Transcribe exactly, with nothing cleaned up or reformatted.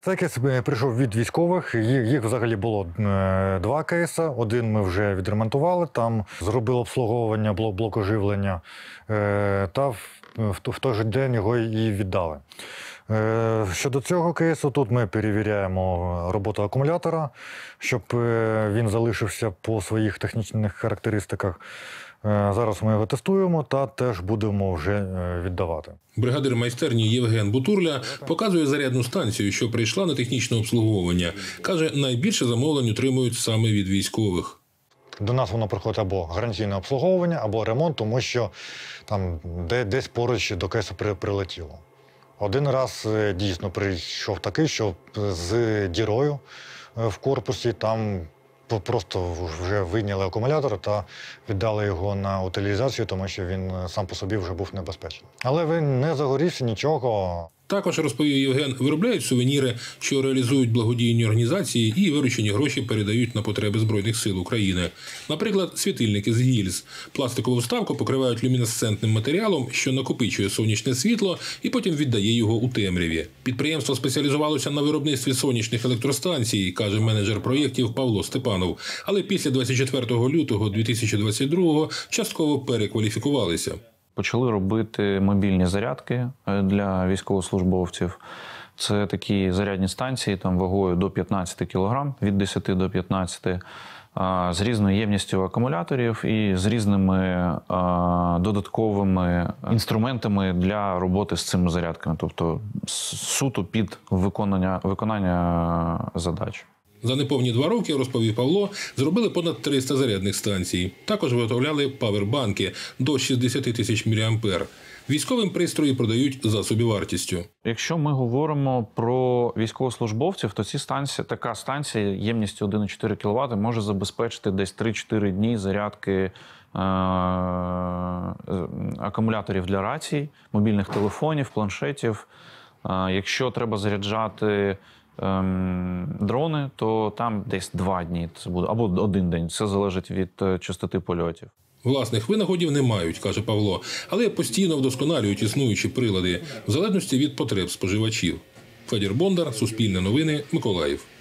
Цей кейс прийшов від військових, їх взагалі було два кейси. Один ми вже відремонтували, там зробили обслуговування блоку живлення, та в той же день його і віддали. Щодо цього кейсу, тут ми перевіряємо роботу акумулятора, щоб він залишився по своїх технічних характеристиках. Зараз ми його тестуємо та теж будемо вже віддавати. Бригадир майстерні Євген Бутурля показує зарядну станцію, що прийшла на технічне обслуговування. Каже, найбільше замовлень отримують саме від військових. До нас воно приходить або гарантійне обслуговування, або ремонт, тому що там десь поруч до кейсу прилетіло. Один раз дійсно прийшов такий, що з дірою в корпусі там просто вже вийняли акумулятор та віддали його на утилізацію, тому що він сам по собі вже був небезпечний. Але він не загорівся, нічого. Також, розповів Євген, виробляють сувеніри, що реалізують благодійні організації і виручені гроші передають на потреби Збройних сил України. Наприклад, світильники з гільз. Пластикову вставку покривають люмінесцентним матеріалом, що накопичує сонячне світло і потім віддає його у темряві. Підприємство спеціалізувалося на виробництві сонячних електростанцій, каже менеджер проєктів Павло Степанов. Але після двадцять четвертого лютого дві тисячі двадцять другого частково перекваліфікувалися. Почали робити мобільні зарядки для військовослужбовців. Це такі зарядні станції там вагою до п'ятнадцяти кілограм, від десяти до п'ятнадцяти, з різною ємністю акумуляторів і з різними додатковими інструментами для роботи з цими зарядками. Тобто суто під виконання, виконання задач. За неповні два роки, розповів Павло, зробили понад триста зарядних станцій. Також виготовляли павербанки до шістдесят тисяч міліампер. Військовим пристрої продають за собівартістю. Якщо ми говоримо про військовослужбовців, то ці станції, така станція ємністю один цілих чотири кіловата може забезпечити десь три-чотири дні зарядки е- акумуляторів для рацій, мобільних телефонів, планшетів. Е- якщо треба заряджати дрони, то там десь два дні це буде, або один день. Це залежить від частоти польотів. Власних винаходів не мають, каже Павло, але постійно вдосконалюють існуючі прилади, в залежності від потреб споживачів. Федір Бондар, Суспільне новини, Миколаїв.